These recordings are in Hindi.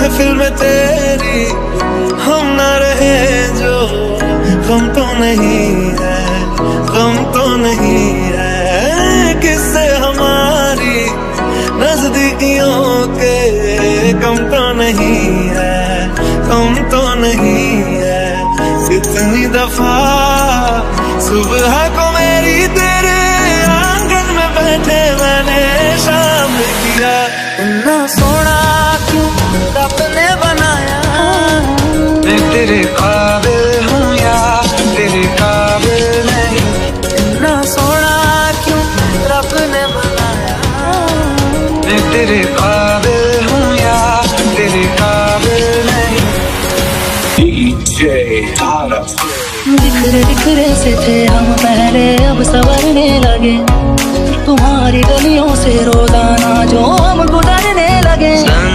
महफिल में तेरी हम न रहे जो गम तो नहीं है, गम तो नहीं है। किससे हमारी नजदीकियों के कम तो नहीं है, कम तो नहीं है। कितनी दफा सुबह को मेरी तेरे आंगन में बैठे मैंने शामिल किया। इतना सोना क्यों रब ने बनाया, मैं तेरे काबिल हूँ या तेरे काबिल नहीं। इतना सोना क्यों रब ने बनाया, मैं तेरे काबिल हूँ या तेरे काबिल नहीं। DJ Araf। बिखरे बिखरे से थे हम पहले, अब संवरने लगे। तुम्हारी गलियों से रोजाना जो हम गुजरने लगे।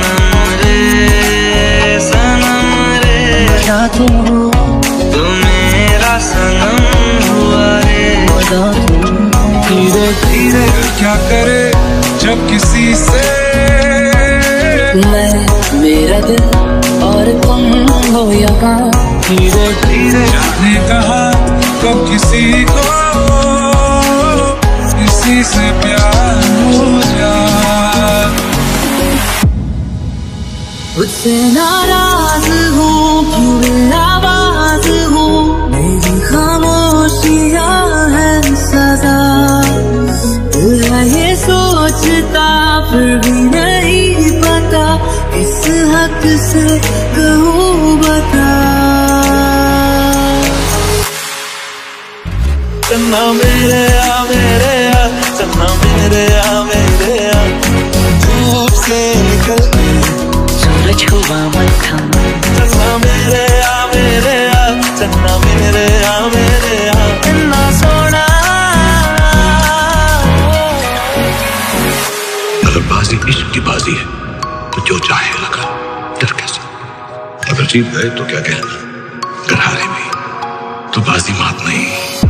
सनम रे क्या तुम हो, तुम मेरा सनम हुआ रे। धीरे धीरे क्या करे जब किसी से मैं, मेरा दिल और तुम हो यहाँ। धीरे धीरे जाने कहा कब किसी को किसी से प्यार हो जाए। मुझसे नाराज हूँ, क्यों आवाज हूँ, मेरी खामोशियाँ है सजा। दिल है ये सोचता फिर भी नहीं पता, किस हक से कहूँ बता। चन्ना मेरे आ मेरे आ, चन्ना मेरे आ मेरे आ। धूप से निकल सूरज हुआ मत्थम, चन्ना मेरे आ मेरे आ, चन्ना मेरे आ मेरे आ। इतना सोना अगर बाजी इश्क की बाजी है तो जो चाहे लगा, डर कैसे? अगर जीत गए तो क्या कहना, अगर हारे भी तो बाजी मात नहीं।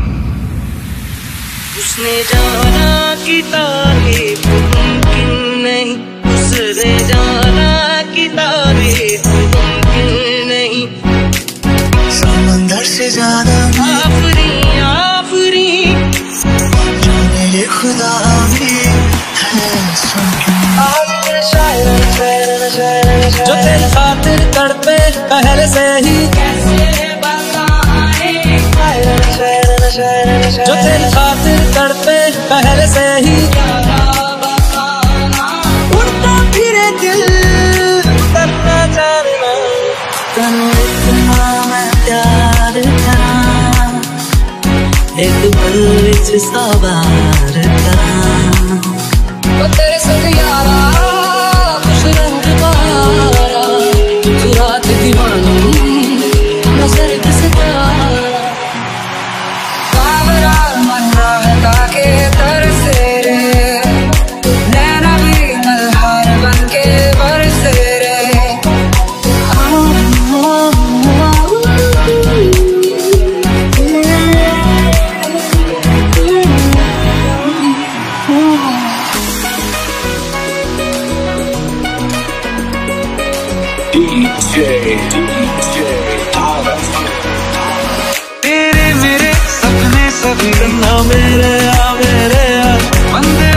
उसने जाना कि तारीफ मुमकिन नहीं, उसने जाना कि तारीफ मुमकिन नहीं। समंदर से ज्यादा आफरी आफरी जाने ये खुदा भी है। जो तेरी खातिर तड़पे पहले से ही, जो तेरी खातिर तड़पे पहले से ही। उड़ता फिरे दिल करना जानना, तनु इतना मैं प्यार करा, एक पल विच सवार करा। तेरे संग यारा खुश रंग मारा, तू रात दीवानी नजर किसे के तरसे रे, नैना भी मल्हार बन के बरसे रे। DJ Araf। तेरे मेरे सपने सभी, चन्ना मेरे आ मेरे आ। बंदे